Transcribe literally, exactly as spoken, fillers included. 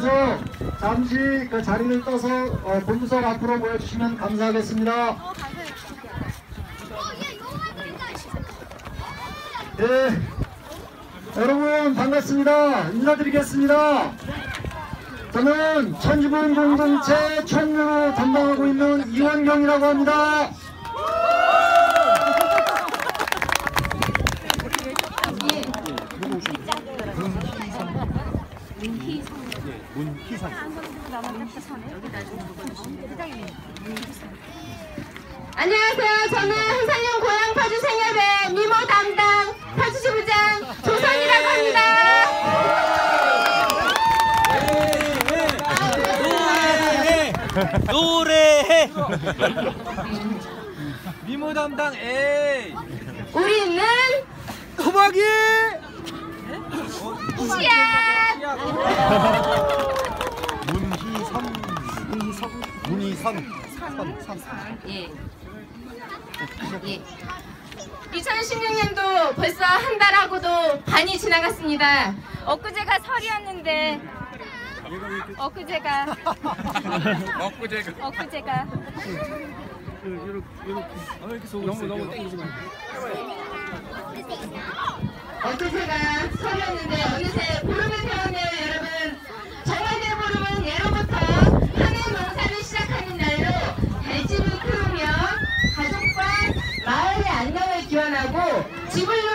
위해서 잠시 그 자리를 떠서 어, 본부석 앞으로 모여주시면 감사하겠습니다. 네, 여러분 반갑습니다. 인사드리겠습니다. 저는 천주군 공동체 총무로 담당하고 있는 이원경이라고 합니다. 문희선. 안녕하세요. 저는 한산령 고향 파주 생협의 미모 담당 파주지부장 조선이라고 합니다. 노래해. 미모 담당 에이. 우리는 토박이. 시야. 문희선. 문희선. 문희선. 선. 선. 예. 예. 이천십육 년도 벌써 한 달하고도 반이 지나갔습니다. 엊그제가 설이었는데 엊그제가 엊그제가 엊그제가 너무 너무 땡기지 마. 엊그제가 설이었는데 어느새 보름을 태웠네요, 여러분. 정월대 보름은 예로부터 한해 농사를 시작하는 날로 달집을 키우며 가족과 마을의 안녕을 기원하고 집을